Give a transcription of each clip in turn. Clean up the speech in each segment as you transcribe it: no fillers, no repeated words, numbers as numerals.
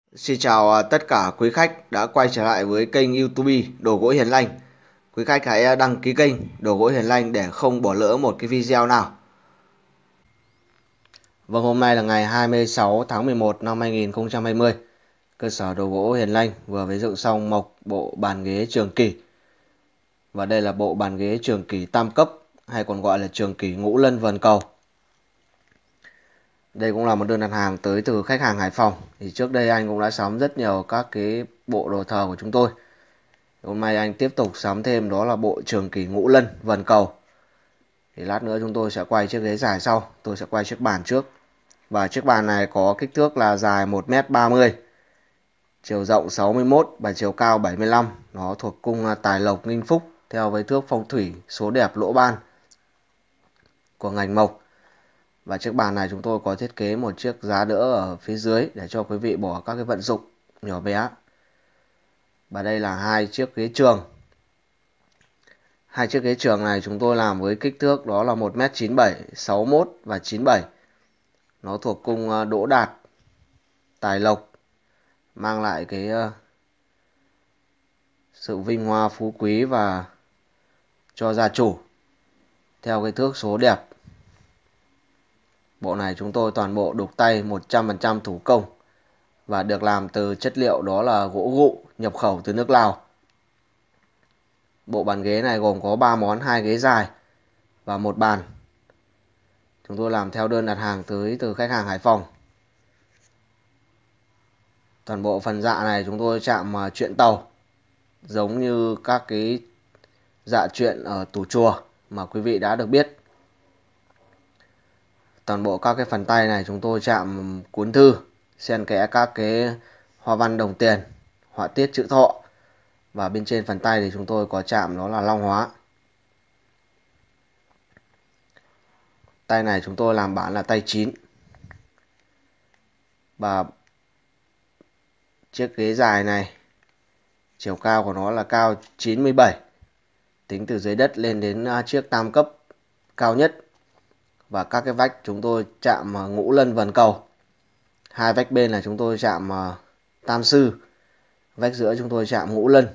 Xin chào tất cả quý khách đã quay trở lại với kênh YouTube Đồ Gỗ Hiền Lành. Quý khách hãy đăng ký kênh Đồ Gỗ Hiền Lành để không bỏ lỡ một cái video nào. Vâng, hôm nay là ngày 26 tháng 11 năm 2020. Cơ sở Đồ Gỗ Hiền Lành vừa mới dựng xong mộc bộ bàn ghế trường kỳ. Và đây là bộ bàn ghế trường kỳ tam cấp hay còn gọi là trường kỳ ngũ lân vần cầu. Đây cũng là một đơn đặt hàng tới từ khách hàng Hải Phòng. Thì trước đây anh cũng đã sắm rất nhiều các cái bộ đồ thờ của chúng tôi. Hôm nay anh tiếp tục sắm thêm đó là bộ trường kỳ ngũ lân vần cầu. Thì lát nữa chúng tôi sẽ quay chiếc ghế dài sau. Tôi sẽ quay chiếc bàn trước. Và chiếc bàn này có kích thước là dài 1m30, chiều rộng 61 và chiều cao 75. Nó thuộc cung Tài Lộc Ninh Phúc theo với thước phong thủy số đẹp lỗ ban của ngành mộc. Và chiếc bàn này chúng tôi có thiết kế một chiếc giá đỡ ở phía dưới để cho quý vị bỏ các cái vận dụng nhỏ bé. Và đây là hai chiếc ghế trường. Hai chiếc ghế trường này chúng tôi làm với kích thước đó là 1m97, 61 và 97. Nó thuộc cung Đỗ Đạt, Tài Lộc, mang lại cái sự vinh hoa phú quý và cho gia chủ theo cái thước số đẹp. Bộ này chúng tôi toàn bộ đục tay 100% thủ công và được làm từ chất liệu đó là gỗ gụ nhập khẩu từ nước Lào. Bộ bàn ghế này gồm có 3 món, 2 ghế dài và một bàn. Chúng tôi làm theo đơn đặt hàng tới từ khách hàng Hải Phòng. Toàn bộ phần dạ này chúng tôi chạm chuyện tàu, giống như các cái dạ chuyện ở tủ chùa mà quý vị đã được biết. Toàn bộ các cái phần tay này chúng tôi chạm cuốn thư, xen kẽ các cái hoa văn đồng tiền, họa tiết chữ thọ. Và bên trên phần tay thì chúng tôi có chạm đó là long hóa. Tay này chúng tôi làm bản là tay 9. Và chiếc ghế dài này, chiều cao của nó là cao 97. Tính từ dưới đất lên đến chiếc tam cấp cao nhất. Và các cái vách chúng tôi chạm ngũ lân vần cầu. Hai vách bên là chúng tôi chạm tam sư. Vách giữa chúng tôi chạm ngũ lân.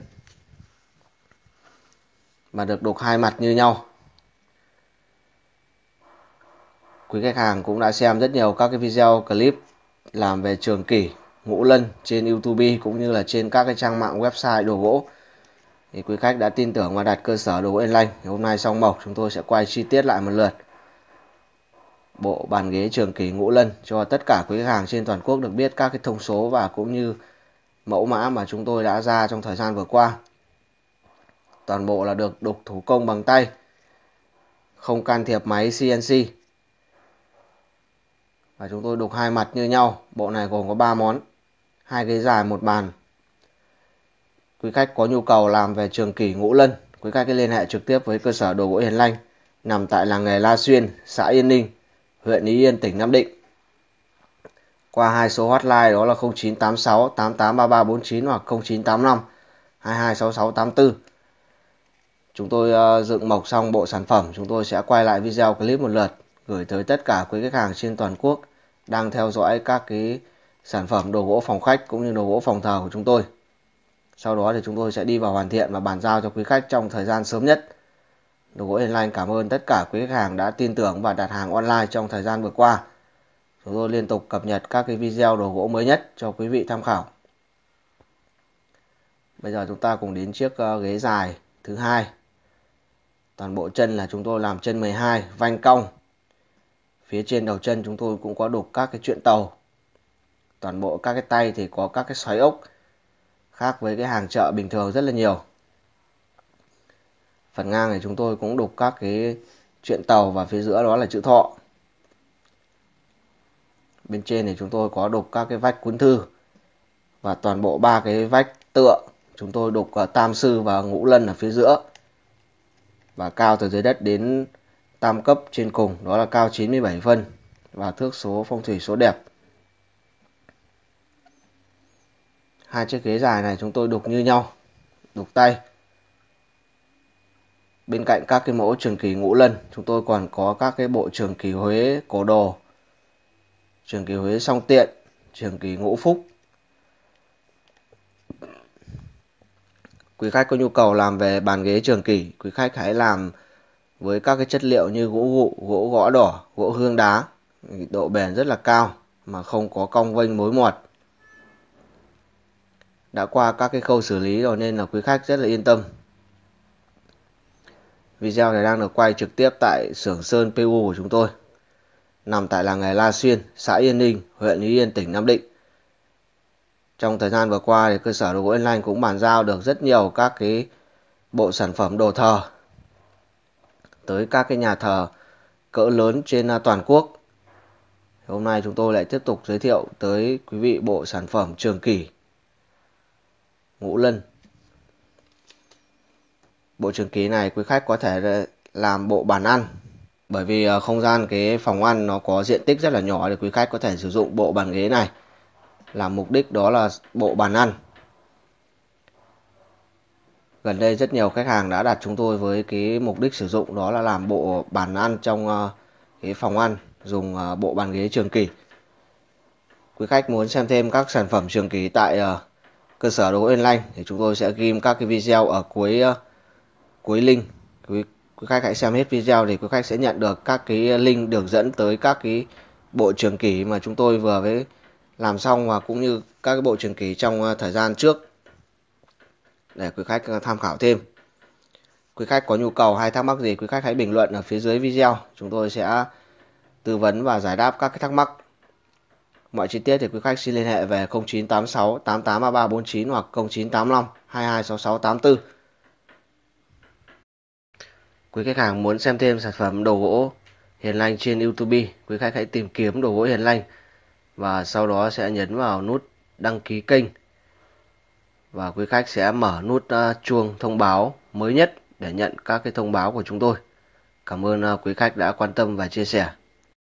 Và được đục hai mặt như nhau. Quý khách hàng cũng đã xem rất nhiều các cái video clip làm về trường kỳ ngũ lân trên YouTube cũng như là trên các cái trang mạng website đồ gỗ. Thì quý khách đã tin tưởng và đặt cơ sở Đồ Gỗ Hiền Lành. Hôm nay xong mộc chúng tôi sẽ quay chi tiết lại một lượt bộ bàn ghế trường kỳ ngũ lân cho tất cả quý khách hàng trên toàn quốc được biết các cái thông số và cũng như mẫu mã mà chúng tôi đã ra trong thời gian vừa qua. Toàn bộ là được đục thủ công bằng tay, không can thiệp máy CNC. Và chúng tôi đục hai mặt như nhau. Bộ này gồm có 3 món, 2 ghế dài, một bàn. Quý khách có nhu cầu làm về trường kỳ ngũ lân, quý khách liên hệ trực tiếp với cơ sở Đồ Gỗ Hiền Lành nằm tại làng nghề La Xuyên, xã Yên Ninh, huyện Ý Yên, tỉnh Nam Định. Qua hai số hotline đó là 0986 883349 hoặc 0985 226684. Chúng tôi dựng mộc xong bộ sản phẩm, chúng tôi sẽ quay lại video clip một lượt gửi tới tất cả quý khách hàng trên toàn quốc đang theo dõi các cái sản phẩm đồ gỗ phòng khách cũng như đồ gỗ phòng thờ của chúng tôi. Sau đó thì chúng tôi sẽ đi vào hoàn thiện và bàn giao cho quý khách trong thời gian sớm nhất. Đồ Gỗ Hiền Lành cảm ơn tất cả quý khách hàng đã tin tưởng và đặt hàng online trong thời gian vừa qua. Chúng tôi liên tục cập nhật các cái video đồ gỗ mới nhất cho quý vị tham khảo. Bây giờ chúng ta cùng đến chiếc ghế dài thứ hai. Toàn bộ chân là chúng tôi làm chân 12, vanh cong. Phía trên đầu chân chúng tôi cũng có đục các cái chuyện tàu. Toàn bộ các cái tay thì có các cái xoáy ốc, khác với cái hàng chợ bình thường rất là nhiều. Phần ngang này chúng tôi cũng đục các cái chuyện tàu và phía giữa đó là chữ thọ. Bên trên thì chúng tôi có đục các cái vách cuốn thư. Và toàn bộ 3 cái vách tựa chúng tôi đục tam sư và ngũ lân ở phía giữa. Và cao từ dưới đất đến tam cấp trên cùng đó là cao 97 phân và thước số phong thủy số đẹp. Hai chiếc ghế dài này chúng tôi đục như nhau, đục tay. Bên cạnh các cái mẫu trường kỳ ngũ lân, chúng tôi còn có các cái bộ trường kỳ Huế cổ đồ, trường kỳ Huế song tiện, trường kỳ ngũ phúc Quý khách có nhu cầu làm về bàn ghế trường kỷ, quý khách hãy làm với các cái chất liệu như gỗ gụ, gỗ gõ đỏ, gỗ hương đá, độ bền rất là cao mà không có cong vênh mối mọt. Đã qua các cái khâu xử lý rồi nên là quý khách rất là yên tâm. Video này đang được quay trực tiếp tại xưởng sơn PU của chúng tôi, nằm tại làng nghề La Xuyên, xã Yên Ninh, huyện Ý Yên, tỉnh Nam Định. Trong thời gian vừa qua thì cơ sở đồ gỗ Yên Lành cũng bàn giao được rất nhiều các cái bộ sản phẩm đồ thờ tới các cái nhà thờ cỡ lớn trên toàn quốc. Hôm nay chúng tôi lại tiếp tục giới thiệu tới quý vị bộ sản phẩm trường kỷ ngũ lân. Bộ trường kỷ này quý khách có thể làm bộ bàn ăn, bởi vì không gian cái phòng ăn nó có diện tích rất là nhỏ thì quý khách có thể sử dụng bộ bàn ghế này làm mục đích đó là bộ bàn ăn. Gần đây rất nhiều khách hàng đã đặt chúng tôi với cái mục đích sử dụng đó là làm bộ bàn ăn trong cái phòng ăn, dùng bộ bàn ghế trường kỷ. Quý khách muốn xem thêm các sản phẩm trường kỷ tại cơ sở đồ gỗ Yên Lành thì chúng tôi sẽ ghim các cái video ở cuối link. Quý khách hãy xem hết video thì quý khách sẽ nhận được các cái link đường dẫn tới các cái bộ trường kỷ mà chúng tôi vừa mới làm xong, và cũng như các cái bộ trường kỷ trong thời gian trước để quý khách tham khảo thêm. Quý khách có nhu cầu hay thắc mắc gì, quý khách hãy bình luận ở phía dưới video, chúng tôi sẽ tư vấn và giải đáp các cái thắc mắc. Mọi chi tiết thì quý khách xin liên hệ về 0986 883349 hoặc 0985 226684. Quý khách hàng muốn xem thêm sản phẩm đồ gỗ Hiền Lành trên YouTube, quý khách hãy tìm kiếm đồ gỗ Hiền Lành và sau đó sẽ nhấn vào nút đăng ký kênh, và quý khách sẽ mở nút chuông thông báo mới nhất để nhận các cái thông báo của chúng tôi. Cảm ơn quý khách đã quan tâm và chia sẻ.